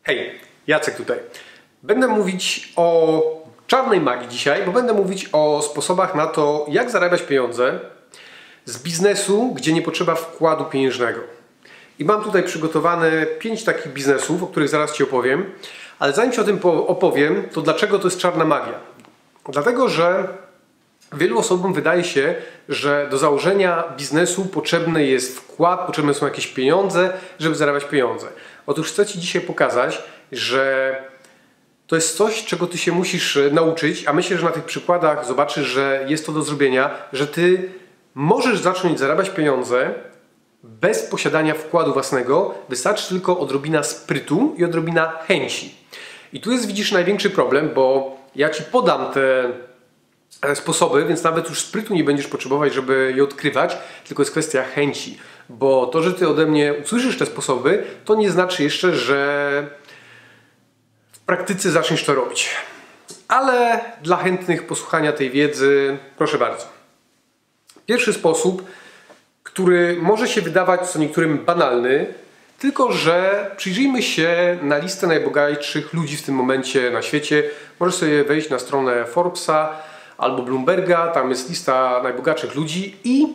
Hej, Jacek tutaj. Będę mówić o czarnej magii dzisiaj, bo będę mówić o sposobach na to, jak zarabiać pieniądze z biznesu, gdzie nie potrzeba wkładu pieniężnego. I mam tutaj przygotowane 5 takich biznesów, o których zaraz Ci opowiem. Ale zanim Ci o tym opowiem, to dlaczego to jest czarna magia? Dlatego, że wielu osobom wydaje się, że do założenia biznesu potrzebny jest wkład, potrzebne są jakieś pieniądze, żeby zarabiać pieniądze. Otóż chcę Ci dzisiaj pokazać, że to jest coś, czego Ty się musisz nauczyć, a myślę, że na tych przykładach zobaczysz, że jest to do zrobienia, że Ty możesz zacząć zarabiać pieniądze bez posiadania wkładu własnego. Wystarczy tylko odrobina sprytu i odrobina chęci. I tu jest, widzisz, największy problem, bo ja Ci podam te sposoby, więc nawet już sprytu nie będziesz potrzebować, żeby je odkrywać, tylko jest kwestia chęci. Bo to, że Ty ode mnie usłyszysz te sposoby, to nie znaczy jeszcze, że w praktyce zaczniesz to robić. Ale dla chętnych posłuchania tej wiedzy, proszę bardzo. Pierwszy sposób, który może się wydawać co niektórym banalny, tylko że przyjrzyjmy się na listę najbogatszych ludzi w tym momencie na świecie. Możesz sobie wejść na stronę Forbesa albo Bloomberga, tam jest lista najbogatszych ludzi i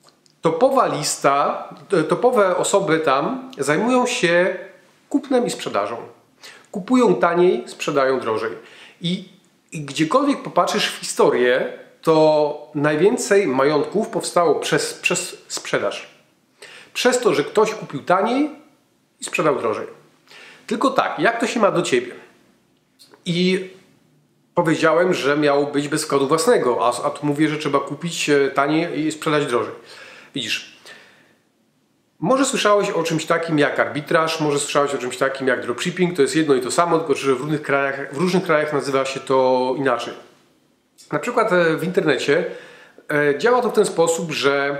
topowe osoby tam zajmują się kupnem i sprzedażą. Kupują taniej, sprzedają drożej. I gdziekolwiek popatrzysz w historię, to najwięcej majątków powstało przez sprzedaż. Przez to, że ktoś kupił taniej i sprzedał drożej. Tylko tak, jak to się ma do Ciebie? I powiedziałem, że miało być bez wkładu własnego, a tu mówię, że trzeba kupić taniej i sprzedać drożej. Widzisz, może słyszałeś o czymś takim jak arbitraż, może słyszałeś o czymś takim jak dropshipping, to jest jedno i to samo, tylko że w różnych krajach nazywa się to inaczej. Na przykład w internecie działa to w ten sposób, że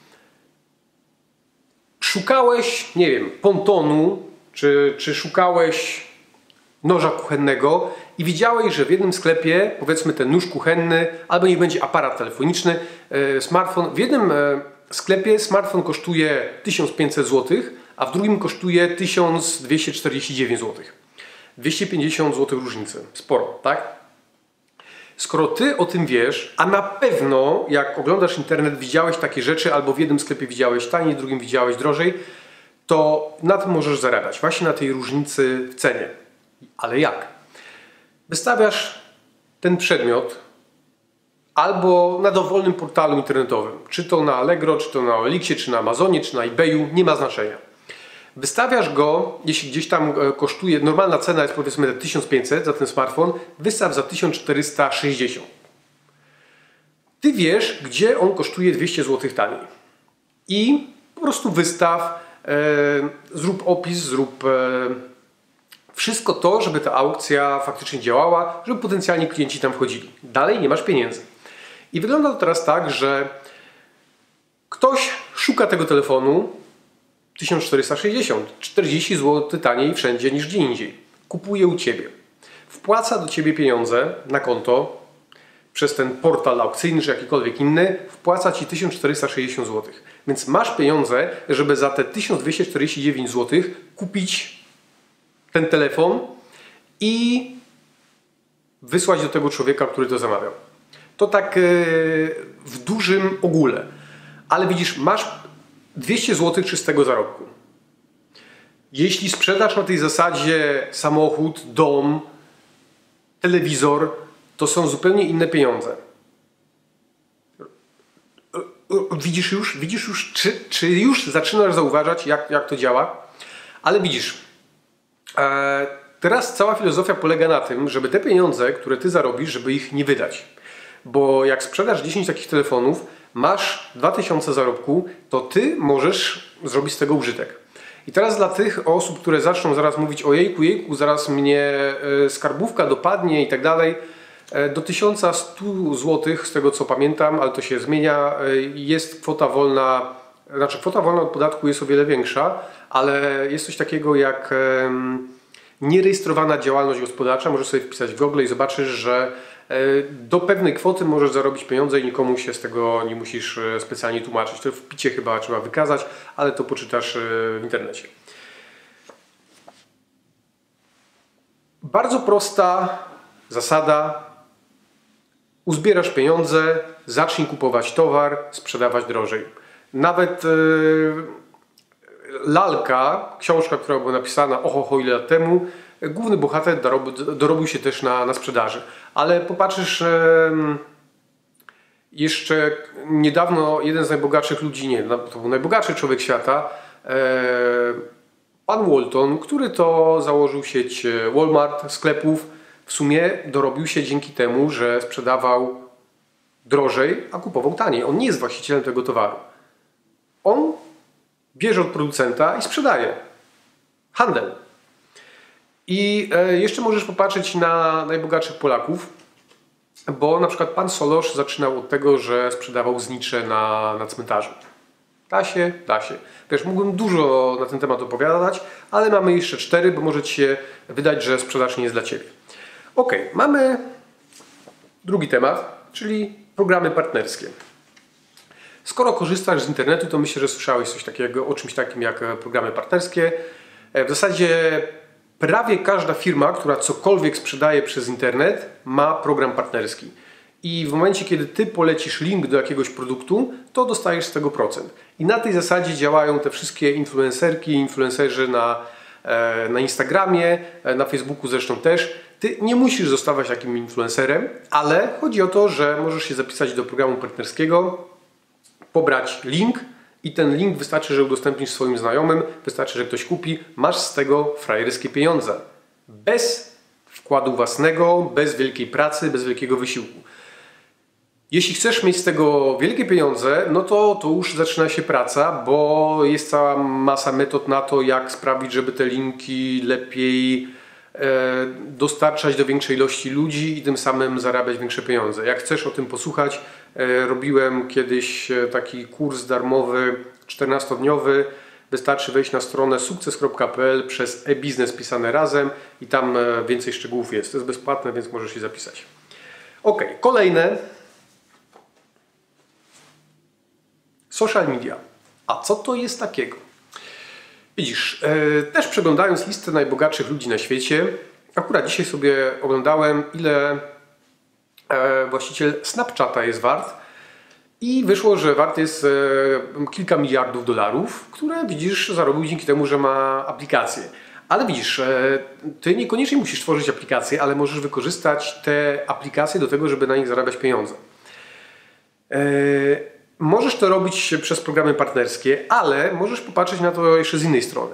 szukałeś, nie wiem, pontonu, czy szukałeś noża kuchennego i widziałeś, że w jednym sklepie, powiedzmy ten nóż kuchenny, albo niech będzie aparat telefoniczny, smartfon, w jednym sklepie smartfon kosztuje 1500 zł, a w drugim kosztuje 1249 zł. 250 zł różnicy. Sporo, tak? Skoro Ty o tym wiesz, a na pewno jak oglądasz internet widziałeś takie rzeczy, albo w jednym sklepie widziałeś taniej, w drugim widziałeś drożej, to na tym możesz zarabiać. Właśnie na tej różnicy w cenie. Ale jak? Wystawiasz ten przedmiot albo na dowolnym portalu internetowym. Czy to na Allegro, czy to na Elixie, czy na Amazonie, czy na eBayu. Nie ma znaczenia. Wystawiasz go, jeśli gdzieś tam kosztuje, normalna cena jest powiedzmy 1500 za ten smartfon, wystaw za 1460. Ty wiesz, gdzie on kosztuje 200 zł taniej. I po prostu wystaw, zrób opis, zrób wszystko to, żeby ta aukcja faktycznie działała, żeby potencjalni klienci tam wchodzili. Dalej nie masz pieniędzy. I wygląda to teraz tak, że ktoś szuka tego telefonu 1460, 40 zł taniej wszędzie niż gdzie indziej. Kupuje u Ciebie. Wpłaca do Ciebie pieniądze na konto przez ten portal aukcyjny czy jakikolwiek inny. Wpłaca Ci 1460 zł. Więc masz pieniądze, żeby za te 1249 zł kupić ten telefon i wysłać do tego człowieka, który to zamawiał. To tak w dużym ogóle. Ale widzisz, masz 200 zł czystego zarobku. Jeśli sprzedasz na tej zasadzie samochód, dom, telewizor, to są zupełnie inne pieniądze. Widzisz już, czy już zaczynasz zauważać, jak to działa? Ale widzisz, teraz cała filozofia polega na tym, żeby te pieniądze, które Ty zarobisz, żeby ich nie wydać. Bo jak sprzedasz 10 takich telefonów, masz 2000 zarobku, to Ty możesz zrobić z tego użytek. I teraz dla tych osób, które zaczną zaraz mówić o jejku, zaraz mnie skarbówka dopadnie i tak dalej, do 1100 zł, z tego co pamiętam, ale to się zmienia, jest kwota wolna, znaczy kwota wolna od podatku jest o wiele większa, ale jest coś takiego jak nierejestrowana działalność gospodarcza. Możesz sobie wpisać w Google i zobaczysz, że do pewnej kwoty możesz zarobić pieniądze i nikomu się z tego nie musisz specjalnie tłumaczyć. To w PIT-cie chyba trzeba wykazać, ale to poczytasz w internecie. Bardzo prosta zasada. Uzbierasz pieniądze, zacznij kupować towar, sprzedawać drożej. Nawet Lalka, książka, która była napisana oho ile lat temu, główny bohater dorobił się też na sprzedaży. Ale popatrzysz, jeszcze niedawno jeden z najbogatszych ludzi, nie, to był najbogatszy człowiek świata, pan Walton, który to założył sieć Walmart, sklepów, w sumie dorobił się dzięki temu, że sprzedawał drożej, a kupował taniej. On nie jest właścicielem tego towaru. On bierze od producenta i sprzedaje. Handel. I jeszcze możesz popatrzeć na najbogatszych Polaków, bo na przykład pan Solosz zaczynał od tego, że sprzedawał znicze na cmentarzu. Da się, da się. Też mógłbym dużo na ten temat opowiadać, ale mamy jeszcze 4, bo może Ci się wydać, że sprzedaż nie jest dla Ciebie. Ok, mamy drugi temat, czyli programy partnerskie. Skoro korzystasz z internetu, to myślę, że słyszałeś coś takiego, o czymś takim jak programy partnerskie. W zasadzie prawie każda firma, która cokolwiek sprzedaje przez internet, ma program partnerski. I w momencie, kiedy Ty polecisz link do jakiegoś produktu, to dostajesz z tego procent. I na tej zasadzie działają te wszystkie influencerki, influencerzy na Instagramie, na Facebooku zresztą też. Ty nie musisz zostawać takim influencerem, ale chodzi o to, że możesz się zapisać do programu partnerskiego, pobrać link i ten link wystarczy, że udostępnisz swoim znajomym, wystarczy, że ktoś kupi, masz z tego frajerskie pieniądze. Bez wkładu własnego, bez wielkiej pracy, bez wielkiego wysiłku. Jeśli chcesz mieć z tego wielkie pieniądze, no to już zaczyna się praca, bo jest cała masa metod na to, jak sprawić, żeby te linki lepiej dostarczać do większej ilości ludzi i tym samym zarabiać większe pieniądze. Jak chcesz o tym posłuchać, robiłem kiedyś taki kurs darmowy, 14-dniowy. Wystarczy wejść na stronę sukces.pl przez e-biznes pisane razem i tam więcej szczegółów jest. To jest bezpłatne, więc możesz się zapisać. Ok, kolejne. Social media. A co to jest takiego? Widzisz, też przeglądając listę najbogatszych ludzi na świecie, akurat dzisiaj sobie oglądałem, ile właściciel Snapchata jest wart i wyszło, że wart jest kilka miliardów dolarów, które widzisz zarobił dzięki temu, że ma aplikację. Ale widzisz, ty niekoniecznie musisz tworzyć aplikacje, ale możesz wykorzystać te aplikacje do tego, żeby na nich zarabiać pieniądze. Możesz to robić przez programy partnerskie, ale możesz popatrzeć na to jeszcze z innej strony.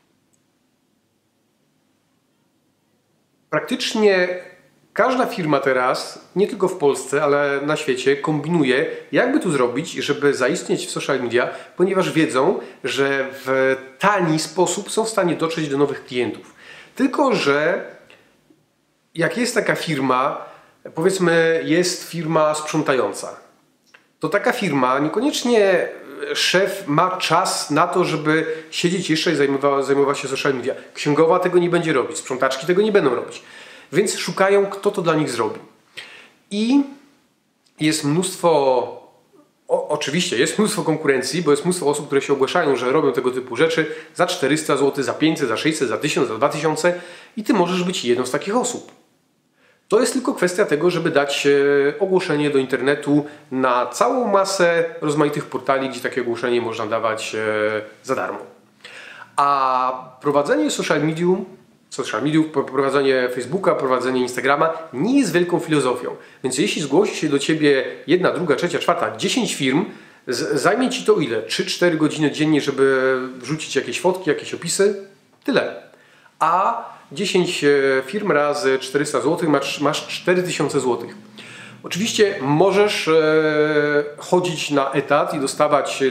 Praktycznie każda firma teraz, nie tylko w Polsce, ale na świecie, kombinuje, jakby tu zrobić, żeby zaistnieć w social media, ponieważ wiedzą, że w tani sposób są w stanie dotrzeć do nowych klientów. Tylko że jak jest taka firma, powiedzmy jest firma sprzątająca, to taka firma, niekoniecznie szef ma czas na to, żeby siedzieć jeszcze i zajmować się social media. Księgowa tego nie będzie robić, sprzątaczki tego nie będą robić. Więc szukają, kto to dla nich zrobi. I jest mnóstwo, oczywiście jest mnóstwo konkurencji, bo jest mnóstwo osób, które się ogłaszają, że robią tego typu rzeczy za 400 zł, za 500, za 600, za 1000, za 2000 i Ty możesz być jedną z takich osób. To jest tylko kwestia tego, żeby dać ogłoszenie do internetu na całą masę rozmaitych portali, gdzie takie ogłoszenie można dawać za darmo. A prowadzenie social mediów, prowadzenie Facebooka, prowadzenie Instagrama nie jest wielką filozofią. Więc jeśli zgłosi się do Ciebie 1, 2, 3, 4, 10 firm, zajmie Ci to ile? 3-4 godziny dziennie, żeby wrzucić jakieś fotki, jakieś opisy? Tyle. A 10 firm razy 400 zł masz 4000 zł. Oczywiście możesz chodzić na etat i dostawać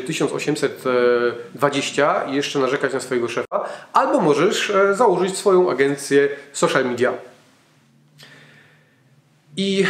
1820 i jeszcze narzekać na swojego szefa, albo możesz założyć swoją agencję social media. I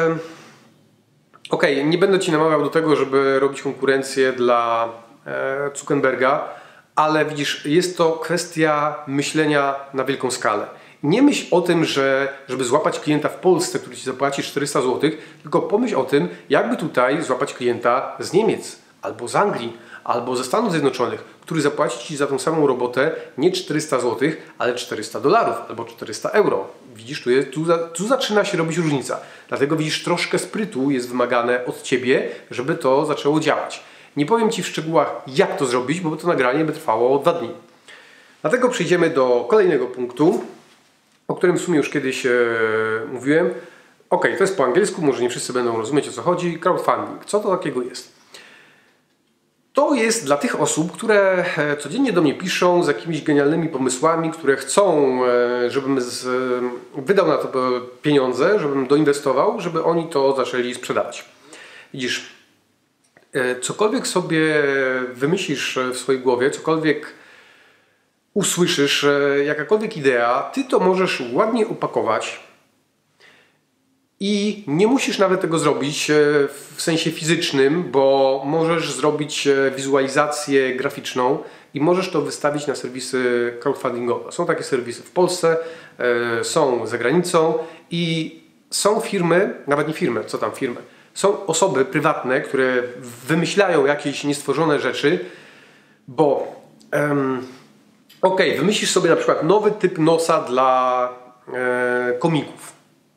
nie będę Ci namawiał do tego, żeby robić konkurencję dla Zuckerberga, ale widzisz, jest to kwestia myślenia na wielką skalę. Nie myśl o tym, żeby złapać klienta w Polsce, który Ci zapłaci 400 zł, tylko pomyśl o tym, jakby tutaj złapać klienta z Niemiec, albo z Anglii, albo ze Stanów Zjednoczonych, który zapłaci Ci za tą samą robotę nie 400 zł, ale $400 albo 400 euro. Widzisz, tu zaczyna się robić różnica. Dlatego widzisz, troszkę sprytu jest wymagane od Ciebie, żeby to zaczęło działać. Nie powiem Ci w szczegółach, jak to zrobić, bo to nagranie by trwało 2 dni. Dlatego przejdziemy do kolejnego punktu, o którym w sumie już kiedyś mówiłem. Ok, to jest po angielsku, może nie wszyscy będą rozumieć, o co chodzi. Crowdfunding. Co to takiego jest? To jest dla tych osób, które codziennie do mnie piszą z jakimiś genialnymi pomysłami, które chcą, żebym wydał na to pieniądze, żebym doinwestował, żeby oni to zaczęli sprzedawać. Widzisz, cokolwiek sobie wymyślisz w swojej głowie, cokolwiek usłyszysz, jakakolwiek idea, ty to możesz ładnie opakować i nie musisz nawet tego zrobić w sensie fizycznym, bo możesz zrobić wizualizację graficzną i możesz to wystawić na serwisy crowdfundingowe. Są takie serwisy w Polsce, są za granicą i są firmy, nawet nie firmy, co tam firmy, są osoby prywatne, które wymyślają jakieś niestworzone rzeczy, bo wymyślisz sobie na przykład nowy typ nosa dla komików.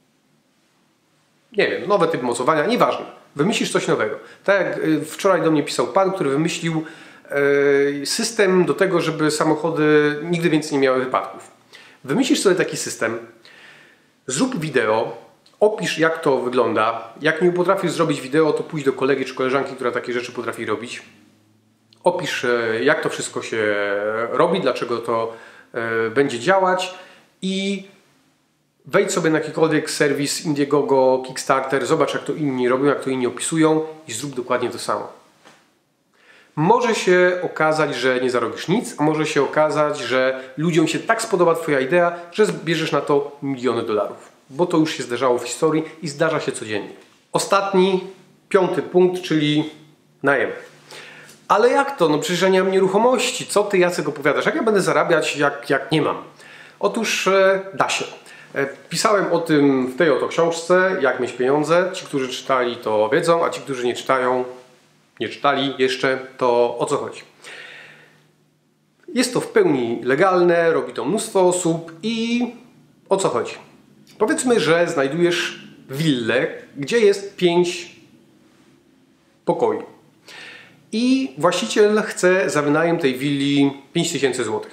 Nie wiem, nowy typ mocowania, nieważne. Wymyślisz coś nowego. Tak jak wczoraj do mnie pisał pan, który wymyślił system do tego, żeby samochody nigdy więcej nie miały wypadków. Wymyślisz sobie taki system, zrób wideo, opisz, jak to wygląda. Jak nie potrafisz zrobić wideo, to pójdź do kolegi czy koleżanki, która takie rzeczy potrafi robić. Opisz, jak to wszystko się robi, dlaczego to będzie działać i wejdź sobie na jakikolwiek serwis Indiegogo, Kickstarter, zobacz, jak to inni robią, jak to inni opisują i zrób dokładnie to samo. Może się okazać, że nie zarobisz nic, a może się okazać, że ludziom się tak spodoba Twoja idea, że zbierzesz na to miliony dolarów. Bo to już się zdarzało w historii i zdarza się codziennie. Ostatni, 5. punkt, czyli najem. Ale jak to? No przecież ja nie mam nieruchomości. Co Ty, Jacek, opowiadasz? Jak ja będę zarabiać, jak nie mam? Otóż da się. Pisałem o tym w tej oto książce, jak mieć pieniądze. Ci, którzy czytali, to wiedzą, a ci, którzy nie czytali jeszcze, to o co chodzi. Jest to w pełni legalne, robi to mnóstwo osób i o co chodzi? Powiedzmy, że znajdujesz willę, gdzie jest 5 pokoi. I właściciel chce za wynajem tej willi 5000 zł.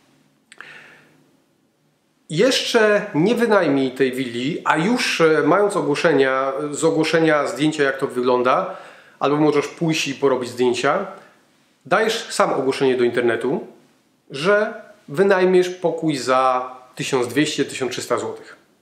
Jeszcze nie wynajmij tej willi, a już mając z ogłoszenia zdjęcia, jak to wygląda, albo możesz pójść i porobić zdjęcia, dajesz sam ogłoszenie do internetu, że wynajmiesz pokój za 1200-1300 zł.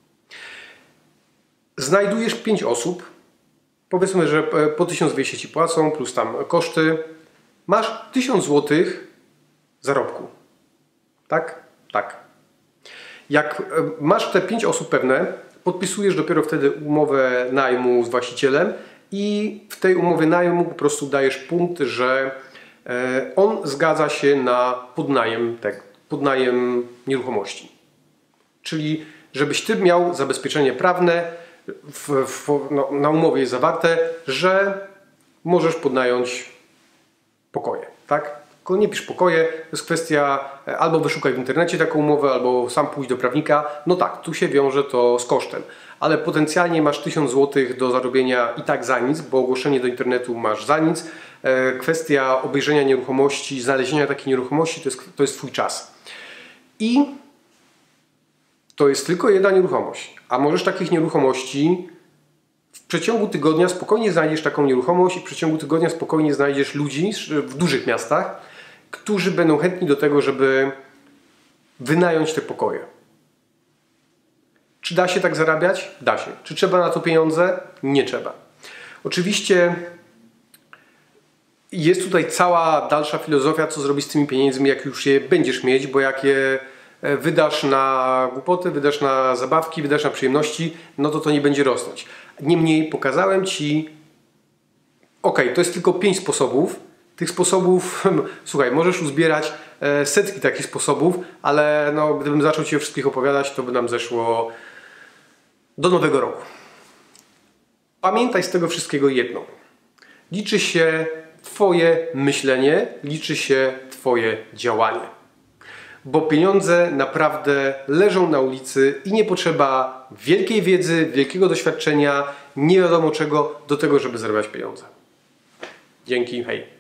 Znajdujesz 5 osób, powiedzmy, że po 1200 Ci płacą, plus tam koszty. Masz 1000 zł zarobku. Tak? Tak. Jak masz te 5 osób pewne, podpisujesz dopiero wtedy umowę najmu z właścicielem i w tej umowie najmu po prostu dajesz punkt, że on zgadza się na podnajem nieruchomości. Czyli żebyś Ty miał zabezpieczenie prawne, na umowie jest zawarte, że możesz podnająć pokoje. Tak? Tylko nie pisz pokoje, to jest kwestia albo wyszukaj w internecie taką umowę, albo sam pójdź do prawnika. No tak, tu się wiąże to z kosztem. Ale potencjalnie masz 1000 zł do zarobienia i tak za nic, bo ogłoszenie do internetu masz za nic. Kwestia obejrzenia nieruchomości, znalezienia takiej nieruchomości to jest Twój czas. I to jest tylko jedna nieruchomość. A możesz takich nieruchomości w przeciągu tygodnia spokojnie znajdziesz taką nieruchomość i w przeciągu tygodnia spokojnie znajdziesz ludzi w dużych miastach, którzy będą chętni do tego, żeby wynająć te pokoje. Czy da się tak zarabiać? Da się. Czy trzeba na to pieniądze? Nie trzeba. Oczywiście jest tutaj cała dalsza filozofia, co zrobić z tymi pieniędzmi, jak już je będziesz mieć, bo jak je wydasz na głupoty, wydasz na zabawki, wydasz na przyjemności, no to nie będzie rosnąć. Niemniej pokazałem Ci, to jest tylko 5 sposobów. Tych sposobów, słuchaj, możesz uzbierać setki takich sposobów, ale gdybym zaczął Ci o wszystkich opowiadać, to by nam zeszło do nowego roku. Pamiętaj z tego wszystkiego jedno. Liczy się Twoje myślenie, liczy się Twoje działanie. Bo pieniądze naprawdę leżą na ulicy i nie potrzeba wielkiej wiedzy, wielkiego doświadczenia, nie wiadomo czego do tego, żeby zarabiać pieniądze. Dzięki, hej.